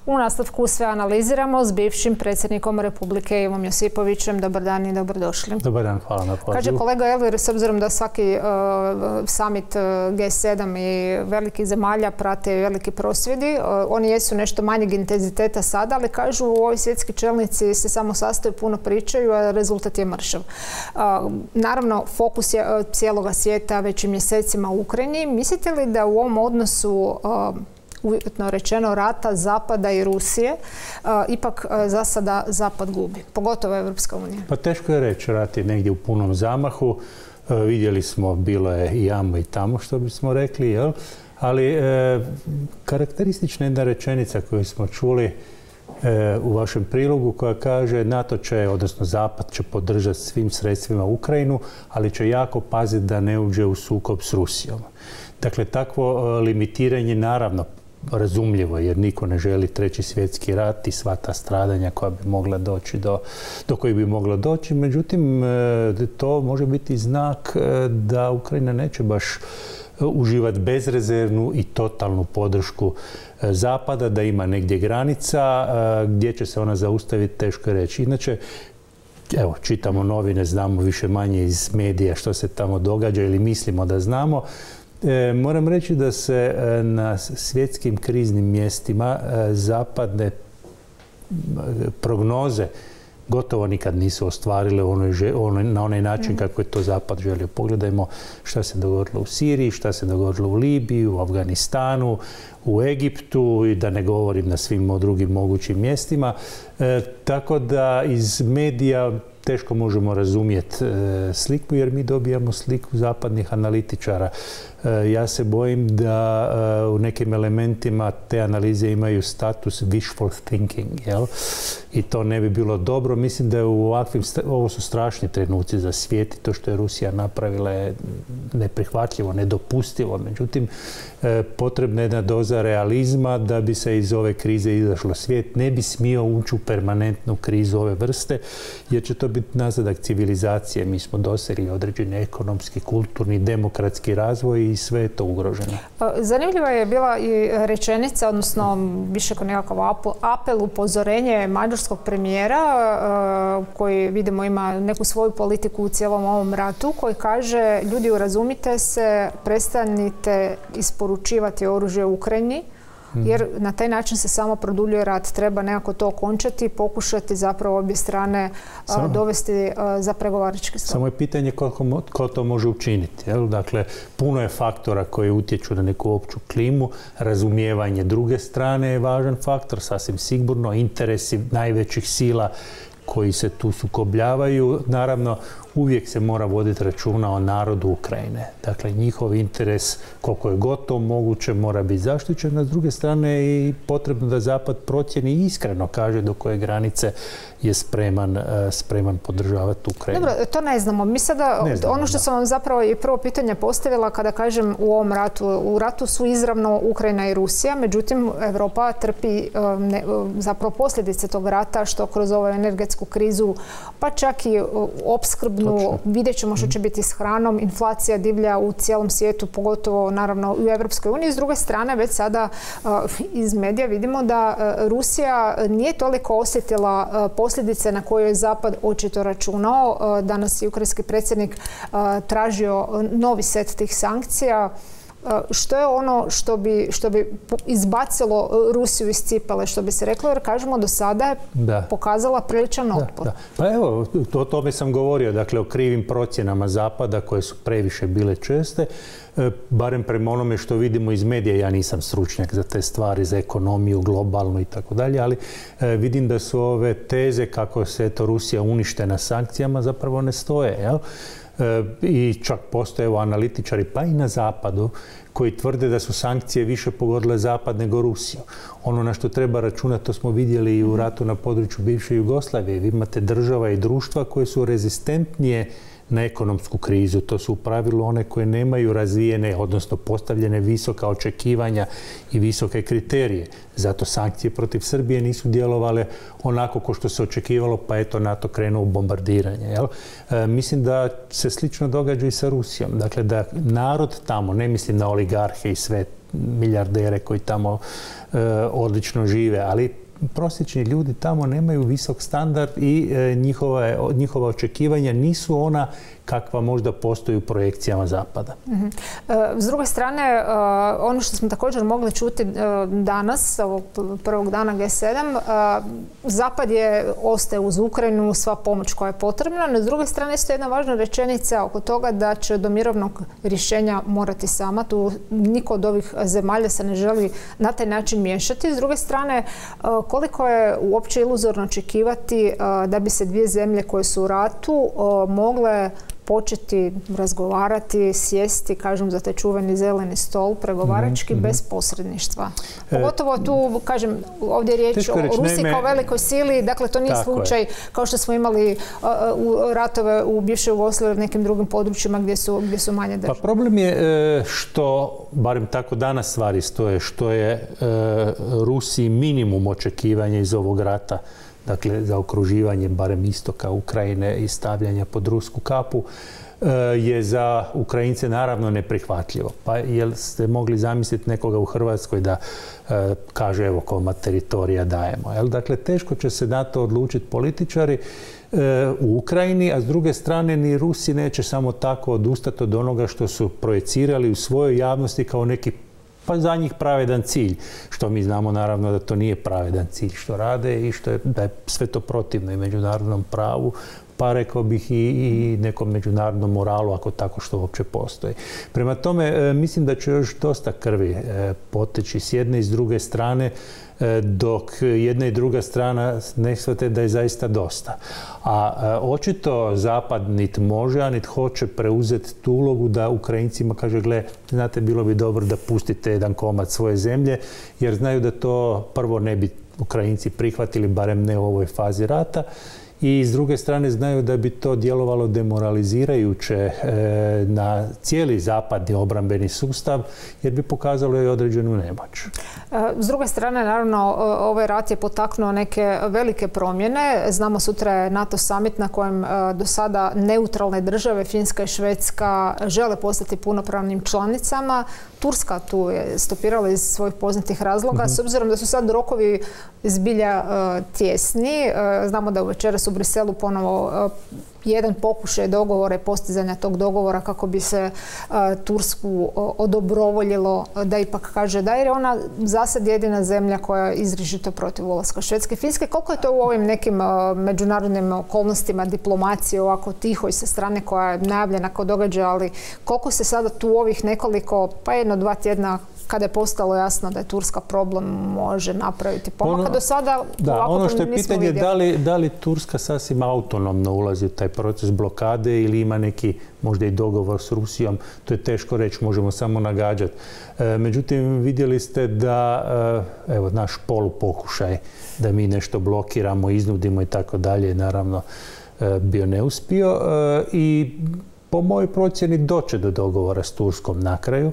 U nastavku sve analiziramo s bivšim predsjednikom Republike Ivom Josipovićem. Dobar dan i dobrodošli. Dobar dan, hvala na pozivu. Kaže kolega Elvir, s obzirom da svaki summit G7 i velikih zemalja prate veliki prosvjedi, oni jesu nešto manjeg intenziteta sada, ali kažu u ovoj svjetski čelnici se samo sastaju, puno pričaju, a rezultat je mršav. Naravno, fokus je cijeloga svijeta već i mjesecima u Ukrajini. Mislite li da u ovom odnosu uvjetno rečeno rata Zapada i Rusije, ipak za sada Zapad gubi, pogotovo Evropska unija? Pa teško je reći, rat je negdje u punom zamahu. Vidjeli smo, bilo je i amo i tamo, što bismo rekli, jel? Ali karakteristična jedna rečenica koju smo čuli u vašem prilogu koja kaže NATO će, odnosno Zapad će podržati svim sredstvima Ukrajinu, ali će jako paziti da ne uđe u sukob s Rusijom. Dakle, takvo limitiranje naravno razumljivo, jer niko ne želi treći svjetski rat i sva ta stradanja koja bi mogla doći do kojih bi moglo doći. Međutim, to može biti znak da Ukrajina neće baš uživati bezrezervnu i totalnu podršku Zapada, da ima negdje granica, gdje će se ona zaustaviti, teško je reći. Inače, evo, čitamo novine, znamo više manje iz medija što se tamo događa ili mislimo da znamo. Moram reći da se na svjetskim kriznim mjestima zapadne prognoze gotovo nikad nisu ostvarile na onaj način kako je to Zapad želio. Pogledajmo šta se dogodilo u Siriji, šta se dogodilo u Libiji, u Afganistanu, u Egiptu i da ne govorim na svim drugim mogućim mjestima. Tako da iz medija teško možemo razumjeti sliku, jer mi dobijamo sliku zapadnih analitičara. Ja se bojim da u nekim elementima te analize imaju status wishful thinking, jel? I to ne bi bilo dobro. Mislim da je ovo su strašni trenuci za svijet i to što je Rusija napravila je neprihvatljivo, nedopustivo. Međutim, potrebna je jedna doza realizma da bi se iz ove krize izašlo. Svijet ne bi smio ući u permanentnu krizu ove vrste, jer će to biti nazadak civilizacije. Mi smo dosegli određeni ekonomski, kulturni, demokratski razvoj i sve je to ugroženo. Zanimljiva je bila i rečenica, odnosno više kao nekakav apel, upozorenje mađarskog premijera koji vidimo ima neku svoju politiku u cijelom ovom ratu, koji kaže: ljudi, urazumite se, prestanite isporučivati oružje u Ukrajini, jer na taj način se samo produljuje rat. Treba nekako to okončati i pokušati zapravo obje strane dovesti za pregovarački stol. Samo je pitanje ko to može učiniti. Jel? Dakle, puno je faktora koji utječu na neku opću klimu. Razumijevanje druge strane je važan faktor, sasvim sigurno. Interesi najvećih sila koji se tu sukobljavaju. Naravno, uvijek se mora voditi računa o narodu Ukrajine. Dakle, njihov interes, koliko je gotovo moguće, mora biti zaštićen. A s druge strane je i potrebno da Zapad procjeni i iskreno kaže do koje granice je spreman podržavati Ukrajinu. Dobro, to ne znamo. Mi sada, ono što sam vam zapravo i prvo pitanje postavila kada kažem u ovom ratu. U ratu su izravno Ukrajina i Rusija, međutim, Europa trpi zapravo posljedice tog rata, što kroz ovu energetsku krizu, pa čak i opskrbnu. Vidjet ćemo što će biti s hranom. Inflacija divlja u cijelom svijetu, pogotovo naravno u Evropskoj uniji. S druge strane, već sada iz medija vidimo da Rusija nije toliko osjetila posljedice na koje je Zapad očito računao. Danas je ukrajinski predsjednik tražio novi set tih sankcija. Što je ono što bi izbacilo Rusiju iz cipele, što bi se reklo, jer kažemo do sada je pokazala priličan otpor. Pa evo, o tome sam govorio, dakle o krivim procjenama Zapada koje su previše bile česte, barem prema onome što vidimo iz medija. Ja nisam stručnjak za te stvari, za ekonomiju, globalnu i tako dalje, ali vidim da su ove teze kako se Rusija uništena sankcijama zapravo ne stoje, jel? I čak postoje analitičari, pa i na Zapadu, koji tvrde da su sankcije više pogodile Zapad nego Rusiju. Ono na što treba računati, to smo vidjeli i u ratu na području bivše Jugoslavije. Vi imate država i društva koje su rezistentnije na ekonomsku krizu. To su u pravilu one koje nemaju razvijene, odnosno postavljene visoka očekivanja i visoke kriterije. Zato sankcije protiv Srbije nisu djelovale onako kao što se očekivalo, pa eto NATO krenuo u bombardiranje. Jel? Mislim da se slično događa i sa Rusijom. Dakle, da narod tamo, ne mislim na oligarhe i sve milijardere koji tamo odlično žive, ali prosječni ljudi tamo nemaju visok standard i njihova očekivanja nisu ona kakva možda postoji u projekcijama Zapada. S druge strane, ono što smo također mogli čuti danas, ovog prvog dana G7, Zapad ostaje uz Ukrajinu, sva pomoć koja je potrebna, no s druge strane isto jedna važna rečenica oko toga da će do mirovnog rješenja morati sama. Tu niko od ovih zemalja se ne želi na taj način miješati. S druge strane, koliko je uopće iluzorno očekivati da bi se dvije zemlje koje su u ratu mogle početi razgovarati, sjesti, kažem, za taj čuveni zeleni stol, pregovarački, bez posredništva. Pogotovo tu, kažem, ovdje je riječ o Rusiji kao velikoj sili, dakle to nije slučaj kao što smo imali ratove u bivšoj Jugoslaviji, nekim drugim područjima gdje su manje države. Pa problem je što, barem tako danas stvari stoje, što je Rusiji minimum očekivanja iz ovog rata, dakle za okruživanje barem istoka Ukrajine i stavljanja pod rusku kapu, je za Ukrajince naravno neprihvatljivo. Pa jel ste mogli zamisliti nekoga u Hrvatskoj da kaže evo koma teritorija dajemo. Dakle, teško će se na to odlučiti političari u Ukrajini, a s druge strane ni Rusi neće samo tako odustati od onoga što su projecirali u svojoj javnosti kao neki pa za njih pravedan cilj, što mi znamo naravno da to nije pravedan cilj što rade i da je sve to protivno i međunarodnom pravu, pa rekao bih i nekom međunarodnom moralu, ako tako što uopće postoji. Prema tome, mislim da će još dosta krvi poteći s jedne i s druge strane, dok jedna i druga strana ne shvate da je zaista dosta. A očito Zapad nit može, a nit hoće preuzeti tu ulogu da Ukrajincima kaže, gle, znate, bilo bi dobro da pustite jedan komad svoje zemlje, jer znaju da to prvo ne bi Ukrajinci prihvatili, barem ne u ovoj fazi rata, i s druge strane znaju da bi to djelovalo demoralizirajuće na cijeli zapadni obrambeni sustav, jer bi pokazalo i određenu nemoć. S druge strane, naravno, ovaj rat je potaknuo neke velike promjene. Znamo, sutra je NATO summit na kojem do sada neutralne države, Finska i Švedska, žele postati punopravnim članicama. Turska tu je stopirala iz svojih poznatih razloga. S obzirom da su sad rokovi zbilja tjesni, znamo da večeras u Briselu ponovo jedan pokušaj dogovora i postizanja tog dogovora kako bi se Tursku odobrovoljilo da ipak kaže da, jer je ona za sad jedina zemlja koja je izričito protiv ulaska Švedske i Finske. Koliko je to u ovim nekim međunarodnim okolnostima diplomacije ovako tiho i sa strane koja je najavljena kao događaj, ali koliko se sada tu ovih nekoliko, pa 1-2 tjedna kada je postalo jasno da je Turska problem, može napraviti pomaka? Do sada ono što je pitanje da li Turska sasvim autonomno ulazi u taj proces blokade ili ima neki možda i dogovor s Rusijom, to je teško reći, možemo samo nagađati. Međutim, vidjeli ste da evo, naš polupokušaj da mi nešto blokiramo, iznudimo i tako dalje, naravno bio neuspio i po mojoj procjeni doće do dogovora s Turskom na kraju.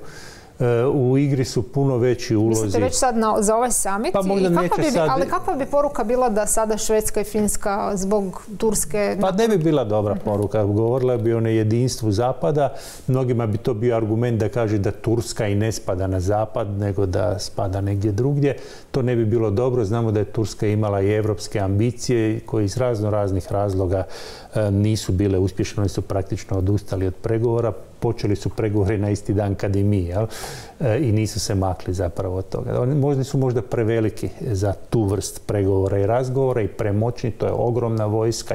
U igri su puno veći ulozi. Mislite već sad za ovaj summit? Pa možda neće sad... Ali kakva bi poruka bila da sada Švedska i Finska zbog Turske... Pa ne bi bila dobra poruka. Govorila bi o nejedinstvu Zapada. Mnogima bi to bio argument da kaže da Turska i ne spada na Zapad, nego da spada negdje drugdje. To ne bi bilo dobro. Znamo da je Turska imala i evropske ambicije koje iz raznih razloga nisu bile uspješne. Oni su praktično odustali od pregovora. Počeli su pregovori na isti dan kad i mi, i nisu se makli zapravo od toga. Oni su možda preveliki za tu vrst pregovora i razgovora i premoćni. To je ogromna vojska,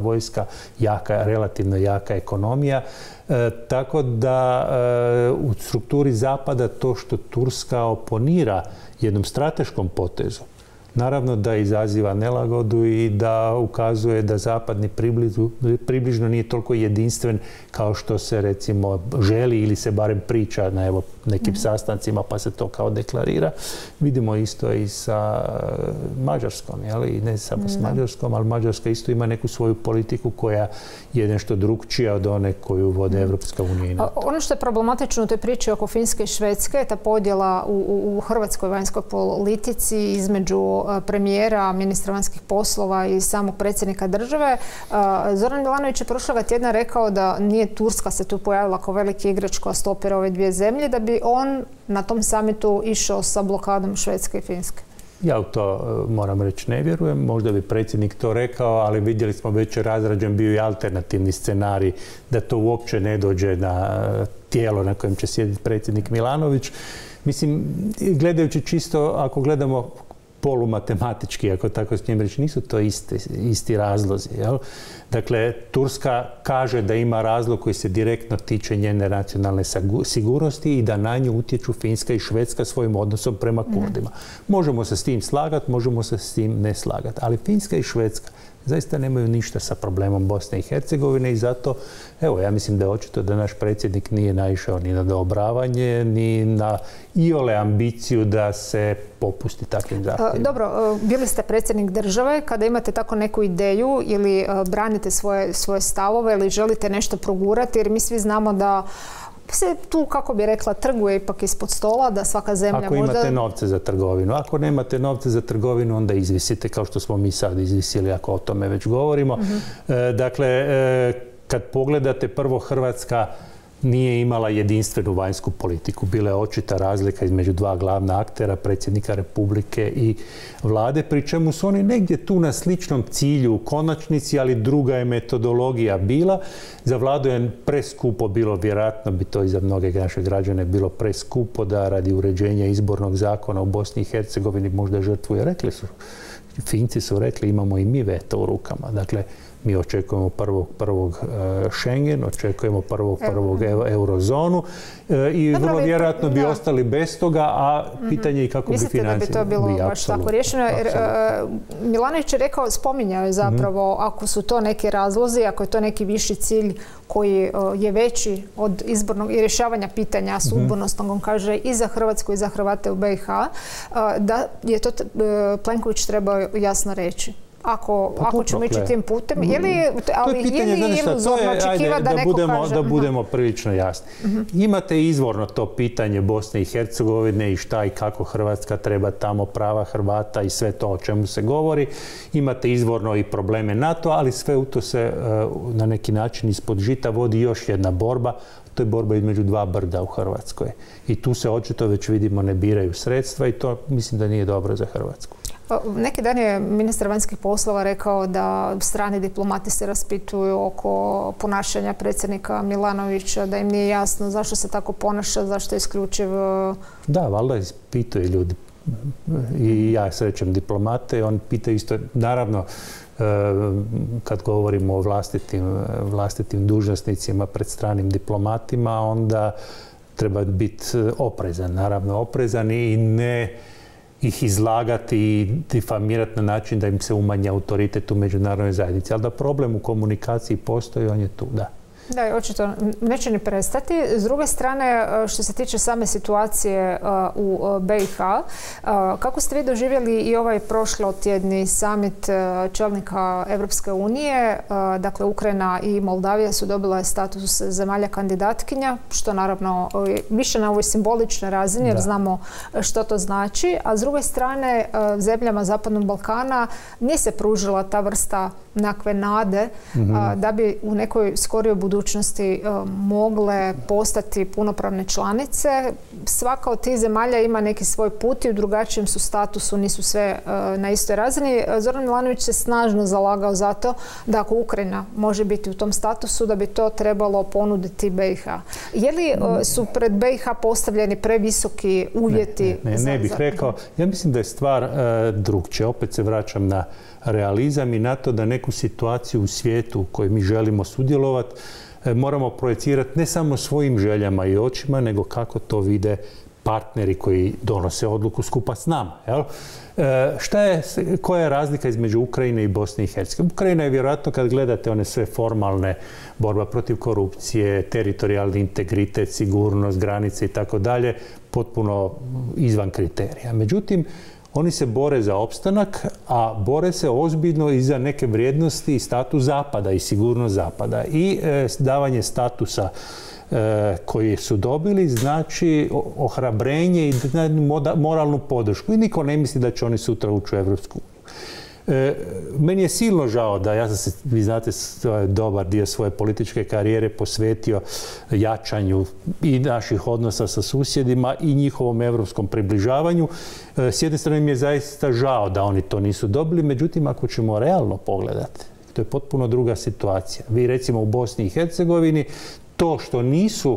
relativno jaka ekonomija. Tako da u strukturi Zapada to što Turska oponira jednom strateškom potezu, naravno da izaziva nelagodu i da ukazuje da Zapad približno nije toliko jedinstven kao što se recimo želi ili se barem priča na nekim sastancima pa se to kao deklarira. Vidimo isto i sa Mađarskom, i ne samo s Mađarskom, ali Mađarska isto ima neku svoju politiku koja je nešto drukčija od one koju vode Evropska unija. Ono što je problematično u toj priči oko Finske i Švedske je ta podjela u hrvatskoj vanjskoj politici između između premijera, ministra vanjskih poslova i samog predsjednika države. Zoran Milanović je prošloga tjedna rekao da nije Turska se tu pojavila kao veliki igrač koja stopira ove dvije zemlje, da bi on na tom samitu išao sa blokadom Švedske i Finske. Ja u to moram reći ne vjerujem. Možda bi predsjednik to rekao, ali vidjeli smo već je razrađen bio i alternativni scenarij da to uopće ne dođe na tijelo na kojem će sjediti predsjednik Milanović. Mislim, gledajući čisto, ako gledamo polumatematički, ako tako s njim reći, nisu to isti razlozi. Jel? Dakle, Turska kaže da ima razlog koji se direktno tiče njene nacionalne sigurnosti i da na nju utječu Finska i Švedska svojim odnosom prema Kurdima. Možemo se s tim slagati, možemo se s tim ne slagati. Ali Finska i Švedska zaista nemaju ništa sa problemom Bosne i Hercegovine i zato, evo, ja mislim da je očito da naš predsjednik nije naišao ni na odobravanje, ni na iole ambiciju da se popusti takvim zahtjevima. Dobro, bili ste predsjednik države. Kada imate tako neku ideju ili branite svoje stavove ili želite nešto progurati, jer mi svi znamo da se tu, kako bi rekla, trguje ipak ispod stola, da svaka zemlja ako možda... Ako imate novce za trgovinu. Ako nemate novce za trgovinu, onda izvisite, kao što smo mi sad izvisili, ako o tome već govorimo. Dakle, kad pogledate, prvo, Hrvatska nije imala jedinstvenu vanjsku politiku. Bila je očita razlika između dva glavna aktera, predsjednika Republike i vlade, pri čemu su oni negdje tu na sličnom cilju u konačnici, ali druga je metodologija bila. Za vladu je preskupo bilo, vjerojatno bi to i za mnoge naše građane bilo preskupo da radi uređenja izbornog zakona u Bosni i Hercegovini možda žrtvuje. Rekli su, Finci su rekli, imamo i mi veto u rukama. Dakle, mi očekujemo prvog Schengen, očekujemo prvog eurozonu i vrlo vjerojatno bi ostali bez toga, a pitanje je kako bi financirali. Mislite da bi to bilo baš tako rješeno? Milanović je rekao, spominjao je zapravo, ako su to neki razlozi, ako je to neki viši cilj koji je veći od izbornog i rješavanja pitanja sudbonosnog, on kaže, i za Hrvatsku i za Hrvate u BiH, da je to Plenković trebao jasno reći. Ako ćemo ići tim putem, ali je li iluzorno očekivati da neko kaže... Da budemo prilično jasni. Imate izvorno to pitanje Bosne i Hercegovine i šta i kako Hrvatska treba tamo, prava Hrvata i sve to o čemu se govori. Imate izvorno i probleme NATO, ali sve u to se na neki način ispod žita vodi još jedna borba. To je borba između dva brda u Hrvatskoj. I tu se očito već vidimo ne biraju sredstva i to mislim da nije dobro za Hrvatsku. Neki dan je ministar vanjskih poslova rekao da strani diplomati se raspituju oko ponašanja predsjednika Milanovića, da im nije jasno zašto se tako ponaša, zašto je isključiv... Da, valjda ispituje ljudi. I ja srećem diplomate i on pitaju isto, naravno, kad govorimo o vlastitim dužnosnicima pred stranim diplomatima, onda treba biti oprezan, naravno oprezan i ne ih izlagati i difamirati na način da im se umanji autoritet u međunarodnoj zajednici. Ali da problem u komunikaciji postoji, on je tu, da. Da, očito neće ni prestati. S druge strane, što se tiče same situacije u BiH, kako ste vi doživjeli i ovaj prošlotjedni summit čelnika Europske unije? Dakle, Ukrajina i Moldavija su dobile status zemalja kandidatkinja, što naravno više na ovoj simboličnoj razini, jer znamo što to znači. A s druge strane, zemljama Zapadnog Balkana nije se pružila ta vrsta nekakve nade da bi u nekoj skorijoj budućnosti mogle postati punopravne članice. Svaka od tih zemalja ima neki svoj put i u drugačijem su statusu, nisu sve na istoj razini. Zoran Milanović se snažno zalagao za to da ako Ukrajina može biti u tom statusu, da bi to trebalo ponuditi BiH. Je li su pred BiH postavljeni previsoki uvjeti? Ne bih rekao. Ja mislim da je stvar drugčija. Opet se vraćam na realizam i na to da neku situaciju u svijetu u kojoj mi želimo sudjelovati moramo projecirati ne samo svojim željama i očima, nego kako to vide partneri koji donose odluku skupa s nama. Jel? Koja je razlika između Ukrajine i Bosne i Hercegovine? Ukrajina je vjerojatno, kad gledate one sve formalne, borba protiv korupcije, teritorijalni integritet, sigurnost, granice i tako dalje, potpuno izvan kriterija. Međutim, oni se bore za opstanak, a bore se ozbiljno i za neke vrijednosti i status Zapada i sigurnost Zapada. I davanje statusa koji su dobili znači ohrabrenje i moralnu podršku. I niko ne misli da će oni sutra ući u Evropsku uniju. Meni je silno žao da ja sam se, vi znate, dobar dio svoje političke karijere posvetio jačanju i naših odnosa sa susjedima i njihovom evropskom približavanju. S jedne strane mi je zaista žao da oni to nisu dobili, međutim ako ćemo realno pogledati, to je potpuno druga situacija. Vi recimo u Bosni i Hercegovini to što nisu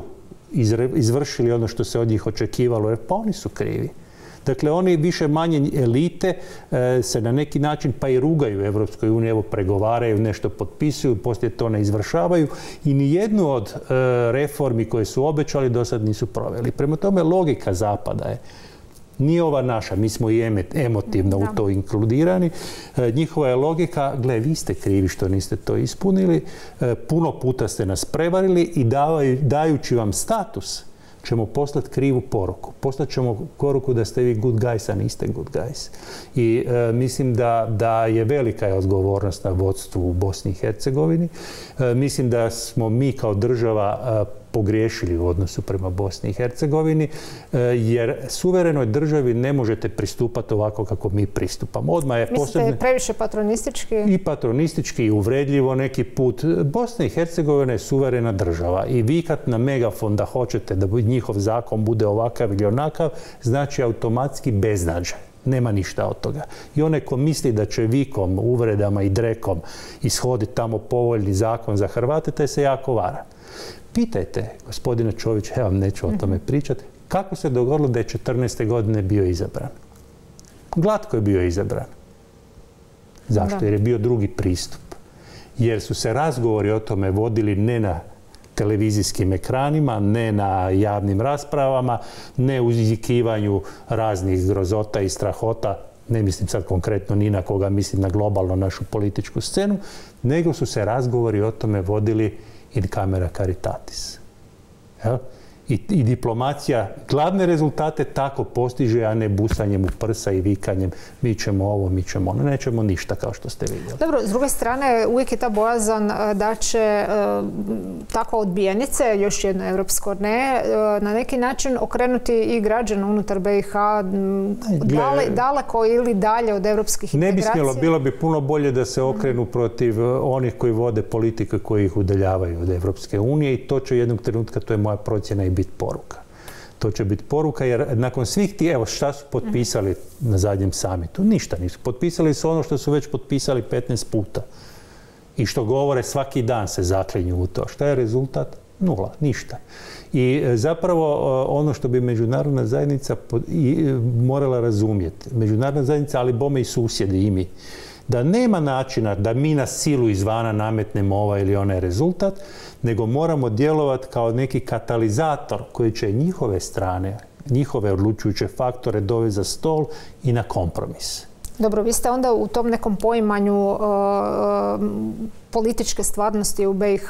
izvršili ono što se od njih očekivalo, pa oni su krivi. Dakle, oni više manje elite se na neki način pa i rugaju u Evropskoj uniji, evo pregovaraju, nešto potpisuju, poslije to ne izvršavaju i nijednu od reformi koje su obećali do sad nisu proveli. Prema tome, logika Zapada je, nije ova naša, mi smo i emotivno u to inkludirani. Njihova je logika, gle, vi ste krivi što niste to ispunili, puno puta ste nas prevarili i dajući vam status ćemo poslati krivu poruku. Poslat ćemo poruku da ste vi good guys, a niste good guys. I mislim da je velika odgovornost na vodstvu u Bosni i Hercegovini. Mislim da smo mi kao država pogriješili u odnosu prema Bosni i Hercegovini, jer suverenoj državi ne možete pristupati ovako kako mi pristupamo. Odmah je mislite previše patronistički? I patronistički i uvredljivo neki put. Bosna i Hercegovina je suverena država i vikat na megafon da hoćete da njihov zakon bude ovakav ili onakav, znači automatski beznađaj. Nema ništa od toga. I onaj ko misli da će vikom, uvredama i drekom ishoditi tamo povoljni zakon za Hrvate, taj se jako vara. Pitajte, gospodine Čović, ja vam neću o tome pričati, kako se dogodilo da je 14. godine bio izabran? Glatko je bio izabran. Zašto? Jer je bio drugi pristup. Jer su se razgovori o tome vodili ne na televizijskim ekranima, ne na javnim raspravama, ne u izzikivanju raznih grozota i strahota, ne mislim sad konkretno ni na koga, mislim na globalno našu političku scenu, nego su se razgovori o tome vodili in camera caritatis. I diplomacija glavne rezultate tako postiže, a ne busanjem u prsa i vikanjem mi ćemo ovo, mi ćemo ono. Nećemo ništa, kao što ste vidjeli. Dobro, s druge strane, uvijek je ta bojazan da će tako odbijenice, još jedno evropsko ne, na neki način okrenuti i građane unutar BiH daleko ili dalje od evropskih integracija. Ne bi smjelo, bilo bi puno bolje da se okrenu protiv onih koji vode politike koji ih udaljavaju od Evropske unije i to će jednog trenutka, to je moja procjena, i biti poruka. To će biti poruka jer nakon svih ti, evo šta su potpisali na zadnjem samitu? Ništa nisu. Potpisali su ono što su već potpisali 15 puta. I što govore svaki dan se zaklinju u to. Šta je rezultat? Nula. Ništa. I zapravo ono što bi međunarodna zajednica morala razumjeti, međunarodna zajednica, ali bome i susjedi i mi, da nema načina da mi na silu izvana nametnemo ovaj ili onaj rezultat, nego moramo djelovati kao neki katalizator koji će njihove strane, njihove odlučujuće faktore dovesti za stol i na kompromis. Dobro, vi ste onda u tom nekom poimanju političke stvarnosti u BiH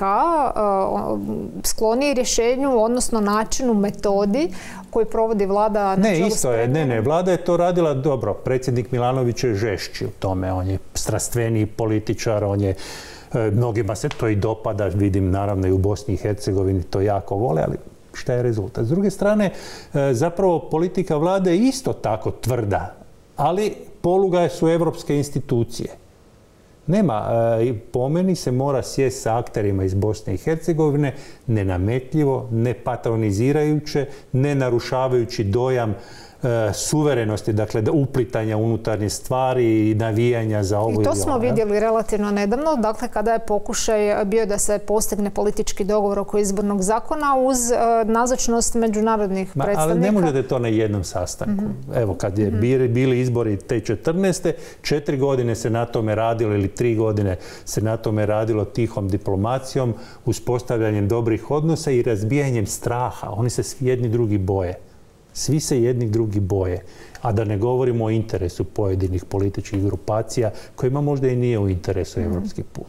skloni rješenju, odnosno načinu, metodi koji provodi vlada na čelu. Ne, isto je. Ne, vlada je to radila dobro. Predsjednik Milanović je žešći u tome. On je strastveniji političar, on je, mnogima se to i dopada, vidim naravno i u Bosni i Hercegovini to jako vole, ali šta je rezultat? S druge strane, zapravo politika vlade je isto tako tvrda, ali poluga su evropske institucije. Nema, po meni se mora sjesti sa akterima iz Bosne i Hercegovine nenametljivo, ne patronizirajuće, ne narušavajući dojam suverenosti, dakle uplitanja unutarnje stvari i navijanja za ovo ili ono. I to smo vidjeli relativno nedavno, dakle kada je pokušaj bio da se postigne politički dogovor oko izbornog zakona uz nazočnost međunarodnih predstavnika. Ali ne možete to na jednom sastanku. Evo, kad je bili izbori te 14. 4 godine se na tome radilo ili 3 godine se na tome radilo tihom diplomacijom, uspostavljanjem dobrih odnosa i razbijanjem straha. Oni se svi jedni drugi boje. Svi se jedni drugi boje, a da ne govorimo o interesu pojedinih političkih grupacija kojima možda i nije u interesu evropski put.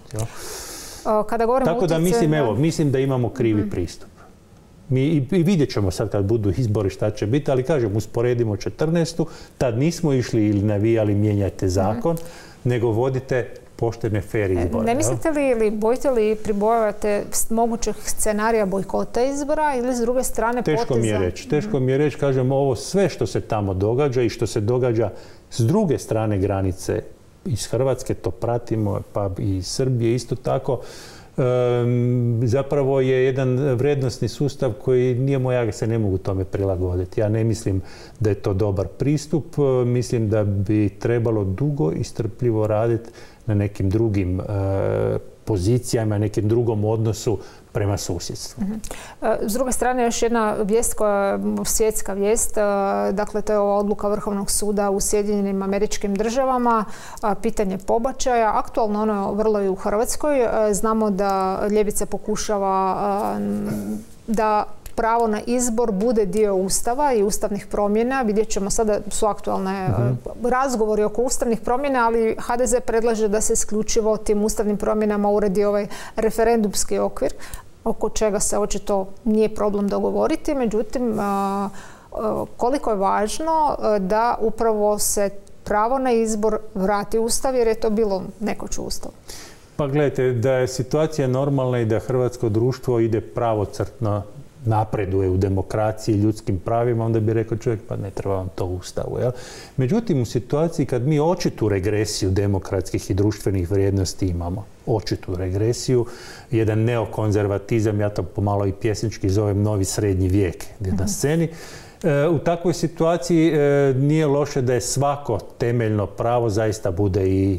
Tako da mislim da imamo krivi pristup. I vidjet ćemo sad kad budu izbori šta će biti, ali kažem, usporedimo 14. Tad nismo išli ili navijali mijenjajte zakon, nego vodite poštene fair izbore. Ne mislite li ili bojite li pribojavate mogućeg scenarija bojkota izbora ili s druge strane poteza? Teško mi je reći, kažem, ovo sve što se tamo događa i što se događa s druge strane granice iz Hrvatske, to pratimo, pa i Srbije isto tako, zapravo je jedan vrednosni sustav koji nije moj, ja se ne mogu tome prilagoditi. Ja ne mislim da je to dobar pristup, mislim da bi trebalo dugo i strpljivo raditi na nekim drugim pozicijama, nekim drugom odnosu prema susjedstvu. S druge strane, još jedna vijest koja je svjetska vijest, dakle to je ova odluka Vrhovnog suda u Sjedinjenim Američkim Državama, pitanje pobačaja. Aktualno ono je vrlo i u Hrvatskoj. Znamo da ljevica pokušava da pravo na izbor bude dio Ustava i ustavnih promjena. Vidjet ćemo sada su aktualne razgovori oko ustavnih promjena, ali HDZ predlaže da se isključivo tim ustavnim promjenama uredi ovaj referendumski okvir, oko čega se očito nije problem dogovoriti. Međutim, koliko je važno da upravo se pravo na izbor vrati u Ustav, jer je to bilo nekoć u Ustavu. Pa gledajte, da je situacija normalna i da hrvatsko društvo ide pravocrtno, napreduje u demokraciji i ljudskim pravima, onda bi rekao čovjek, pa ne treba vam to u Ustavu. Jel? Međutim, u situaciji kad mi očitu regresiju demokratskih i društvenih vrijednosti imamo, očitu regresiju, jedan neokonzervatizam, ja to pomalo i pjesnički zovem novi srednji vijek na sceni, u takvoj situaciji nije loše da je svako temeljno pravo zaista bude i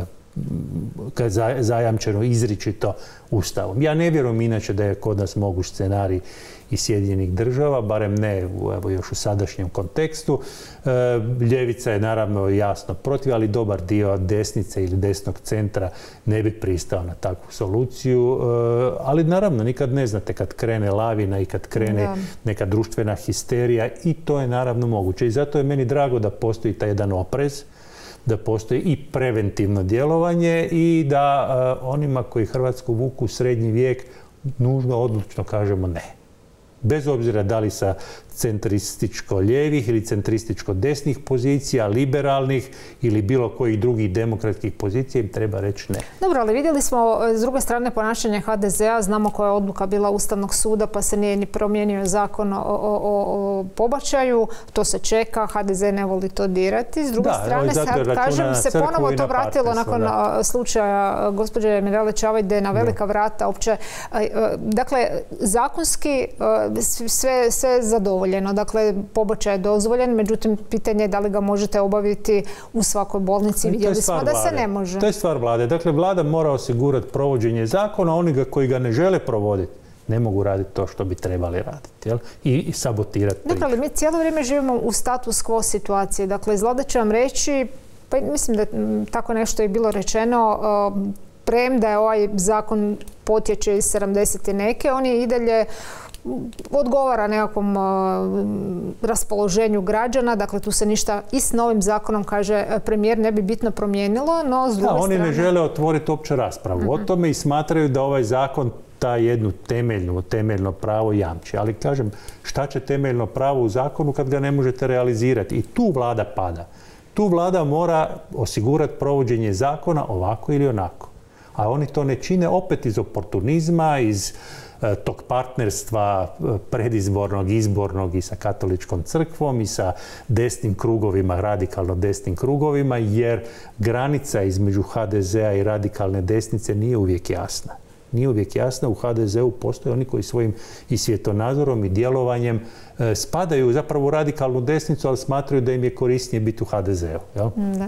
zajamčeno izričito Ustavom. Ja ne vjerujem inače da je kod nas moguć scenarij iz Sjedinjenih Država, barem ne evo, još u sadašnjem kontekstu. Ljevica je naravno jasno protiv, ali dobar dio desnice ili desnog centra ne bi pristao na takvu soluciju. Ali naravno nikad ne znate kad krene lavina i kad krene neka društvena histerija i to je naravno moguće. I zato je meni drago da postoji taj jedan oprez, da postoji i preventivno djelovanje i da onima koji Hrvatsku vuku u srednji vijek nužno odlučno kažemo ne. Bez obzira da li sa centrističko-lijevih ili centrističko-desnih pozicija, liberalnih ili bilo kojih drugih demokratskih pozicija im treba reći ne. Dobro, ali vidjeli smo s druge strane ponašanje HDZ-a, znamo koja je odluka bila Ustavnog suda pa se nije ni promijenio zakon o pobačaju, to se čeka, HDZ ne voli to dirati. S druge strane, sad kažem, se ponovo to vratilo nakon slučaja gospođe Mirele Čavajde na velika vrata opće. Dakle, zakonski sve zadovoljeno. Dakle, pobačaj je dozvoljen, međutim, pitanje je da li ga možete obaviti u svakoj bolnici. Vidjeli smo da se ne može. To je stvar vlade. Dakle, vlada mora osigurati provođenje zakona, oni koji ga ne žele provoditi ne mogu raditi to što bi trebali raditi, jel? I sabotirati priču. Dakle, mi cijelo vrijeme živimo u status quo situacije. Dakle, iz vlade će vam reći, pa mislim da tako nešto je bilo rečeno, premda je ovaj zakon potječe iz 70 i neke, on je i dalje odgovara nekakvom raspoloženju građana, dakle tu se ništa i s novim zakonom, kaže premijer, ne bi bitno promijenilo, no s druge strane... Oni ne žele otvoriti opću raspravu o tome i smatraju da ovaj zakon ta jednu temeljno pravo jamči. Ali kažem, šta će temeljno pravo u zakonu kad ga ne možete realizirati? I tu vlada pada. Tu vlada mora osigurati provođenje zakona ovako ili onako. A oni to ne čine opet iz oportunizma, iz tog partnerstva predizbornog, izbornog i sa katoličkom crkvom i sa desnim krugovima, radikalno desnim krugovima, jer granica između HDZ-a i radikalne desnice nije uvijek jasna. Nije uvijek jasna. U HDZ-u postoje oni koji svojim i svjetonazorom i djelovanjem spadaju zapravo u radikalnu desnicu, ali smatraju da im je korisnije biti u HDZ-u.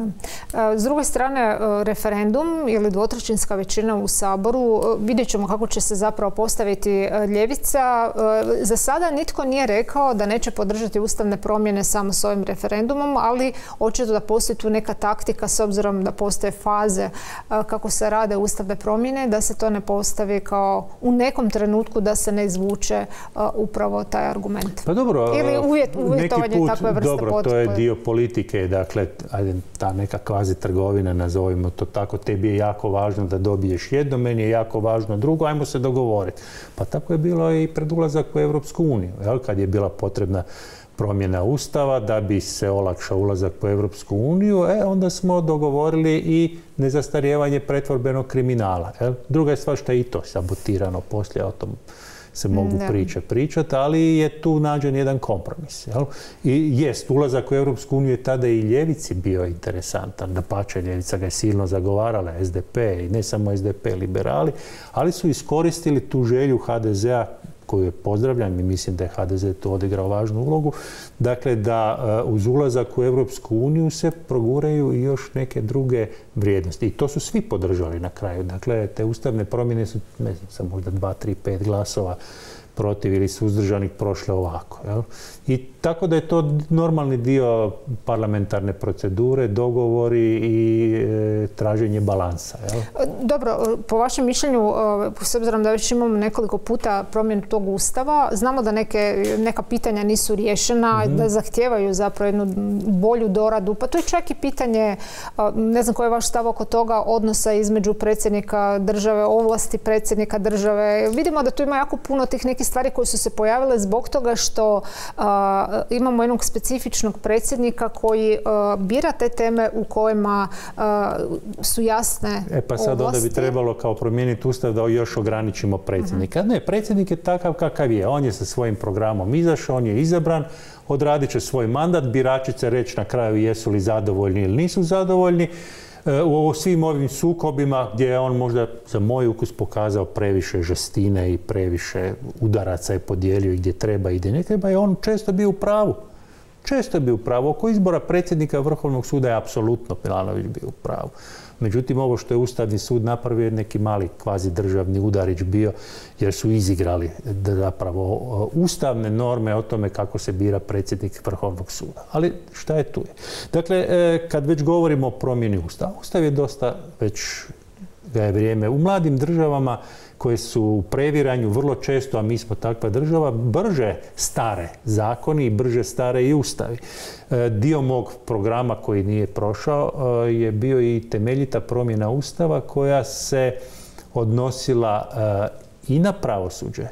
S druge strane, referendum ili dvotrećinska većina u Saboru, vidjet ćemo kako će se zapravo postaviti ljevica. Za sada nitko nije rekao da neće podržati ustavne promjene samo s ovim referendumom, ali očito da postoji tu neka taktika s obzirom da postoje faze kako se rade ustavne promjene, da se to ne postavi kao u nekom trenutku da se ne izvuče upravo taj argument. Pa dobro, ili uvjetovanje takve vrste potpore. Dobro, to je dio politike, dakle, ajde, ta neka kvazi trgovina, nazovimo to tako, tebi je jako važno da dobiješ jedno, meni je jako važno drugo, ajmo se dogovoriti. Pa tako je bilo i pred ulazak u Europsku uniju, kad je bila potrebna promjena Ustava, da bi se olakšao ulazak u Europsku uniju, onda smo dogovorili i nezastarijevanje pretvorbenog kriminala. Druga je stvar što je i to sabotirano poslije, o tom se mogu pričati, ali je tu nađen jedan kompromis. I jest, ulazak u Europsku uniju je tada i ljevici bio interesantan. Dapače, ljevica ga je silno zagovarala, SDP i ne samo SDP, liberali, ali su iskoristili tu želju HDZ-a, koju je pozdravljam i mislim da je HDZ tu odigrao važnu ulogu, dakle da uz ulazak u Europsku uniju se proguraju i još neke druge vrijednosti. I to su svi podržali na kraju. Dakle, te ustavne promjene su, ne znam, sa možda 2, 3, 5 glasova protiv ili suzdržanih prošle ovako. I tako da je to normalni dio parlamentarne procedure, dogovori i traženje balansa. Dobro, po vašem mišljenju, s obzirom da već imamo nekoliko puta promjenu tog Ustava, znamo da neka pitanja nisu riješena, da zahtijevaju zapravo jednu bolju doradu. Pa to je čak i pitanje, ne znam koji je vaš stav oko toga, odnosa između predsjednika države, ovlasti predsjednika države. Vidimo da tu ima jako puno tih nekih stvari koje su se pojavile zbog toga što imamo jednog specifičnog predsjednika koji bira te teme u kojima su jasne ovlasti. Pa sad onda bi trebalo kao promijeniti Ustav da još ograničimo predsjednika. Ne, predsjednik je takav kakav je. On je sa svojim programom izašao, on je izabran, odradit će svoj mandat, birači će reći na kraju jesu li zadovoljni ili nisu zadovoljni. U svim ovim sukobima gdje je on možda za moj ukus pokazao previše žestine i previše udaraca je podijelio i gdje treba i gdje ne treba, i on često bio u pravu. Često je bio u pravu. Oko izbora predsjednika Vrhovnog suda je apsolutno Milanović bio u pravu. Međutim, ovo što je Ustavni sud napravio je neki mali kvazi državni udarić bio, jer su izigrali zapravo ustavne norme o tome kako se bira predsjednik Vrhovnog suda. Ali šta je tu je? Dakle, kad već govorimo o promjeni Ustava, Ustav je dosta već ga je vrijeme u mladim državama koje su u previranju vrlo često, a mi smo takva država, brže stare zakoni i brže stare i ustavi. Dio mog programa koji nije prošao je bio i temeljita promjena Ustava koja se odnosila i na pravosuđe.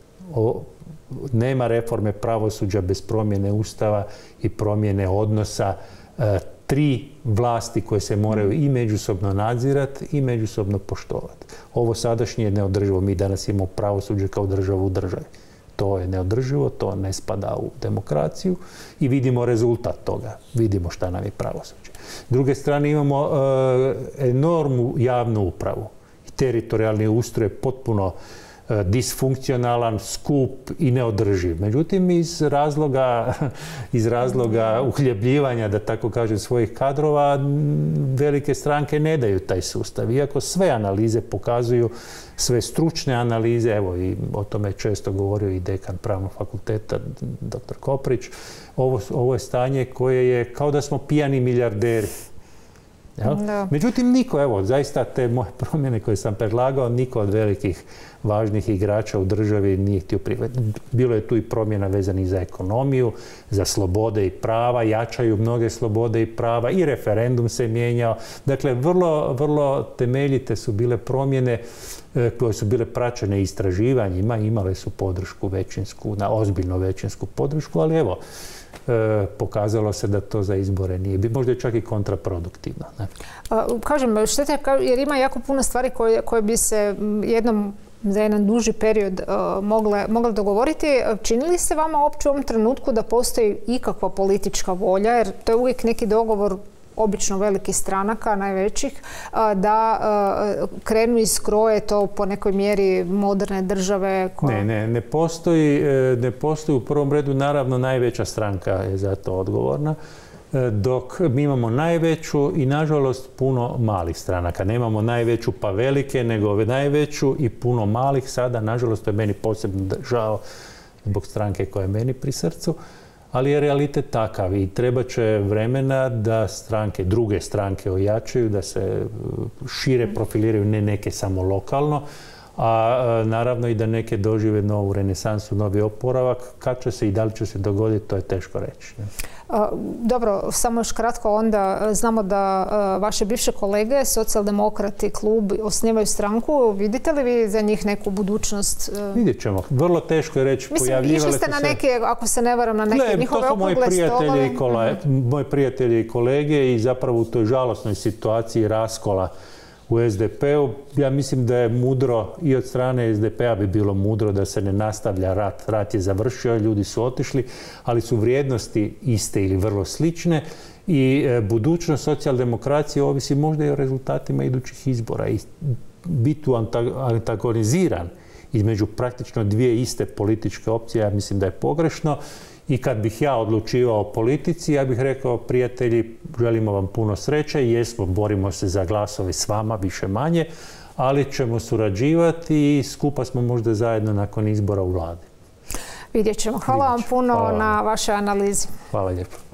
Nema reforme pravosuđa bez promjene Ustava i promjene odnosa tri vlasti koje se moraju i međusobno nadzirati i međusobno poštovati. Ovo sadašnje je neodrživo. Mi danas imamo pravosuđe kao državu u državi. To je neodrživo, to ne spada u demokraciju i vidimo rezultat toga. Vidimo šta nam je pravosuđe. S druge strane imamo enormnu javnu upravu. Teritorijalni ustroj je potpuno disfunkcionalan, skup i neodrživ. Međutim, iz razloga uhljebljivanja, da tako kažem, svojih kadrova, velike stranke ne daju taj sustav. Iako sve analize pokazuju, sve stručne analize, evo i o tome je često govorio i dekan Pravnog fakulteta, dr. Koprić, ovo je stanje koje je kao da smo pijani milijarderi. Međutim, niko, evo, zaista te moje promjene koje sam predlagao, niko od velikih važnih igrača u državi nije htio prihvatiti. Bilo je tu i promjena vezanih za ekonomiju, za slobode i prava, jačaju mnoge slobode i prava i referendum se mijenjao. Dakle, vrlo temeljite su bile promjene koje su bile praćene istraživanjima, imale su podršku većinsku, ozbiljno većinsku podršku, ali evo, pokazalo se da to za izbore nije. Možda je čak i kontraproduktivno. Kažem, šteta jer ima jako puno stvari koje bi se za jedan duži period mogle dogovoriti. Čini li se vama uopće u ovom trenutku da postoji ikakva politička volja, jer to je uvijek neki dogovor obično velikih stranaka, najvećih, da krenu iz kroje to po nekoj mjeri moderne države? Ne postoji u prvom redu, naravno najveća stranka je za to odgovorna, dok mi imamo najveću i nažalost puno malih stranaka. Nemamo najveću pa velike, nego najveću i puno malih. Sada, nažalost, to je meni posebno žao zbog stranke koja je meni pri srcu, ali je realitet takav i treba će vremena da druge stranke ojačaju, da se šire profiliraju, ne neke samo lokalno, a naravno i da neke dožive novu renesansu, novi oporavak. Kad će se i da li će se dogoditi, to je teško reći. Dobro, samo još kratko onda. Znamo da vaše bivše kolege, socijaldemokrati, klub, osnivaju stranku. Vidite li vi za njih neku budućnost? Vidjet ćemo. Vrlo teško je reći. Mislim, išli ste na neke, ako se ne varam, na neke njihove okrugle stolove. Moji prijatelji i kolege i zapravo u toj žalosnoj situaciji raskola u SDP-u. Ja mislim da je mudro i od strane SDP-a bi bilo mudro da se ne nastavlja rat. Rat je završio, ljudi su otišli, ali su vrijednosti iste ili vrlo slične i budućnost socijaldemokracije ovisi možda i o rezultatima idućih izbora. I biti antagoniziran između praktično dvije iste političke opcije, ja mislim da je pogrešno. I kad bih ja odlučivao o politici, ja bih rekao, prijatelji, želimo vam puno sreće, jesmo, borimo se za glasove s vama, više manje, ali ćemo surađivati i skupa smo možda zajedno nakon izbora u vladi. Vidjet ćemo. Hvala vam puno na vašoj analizi. Hvala lijepo.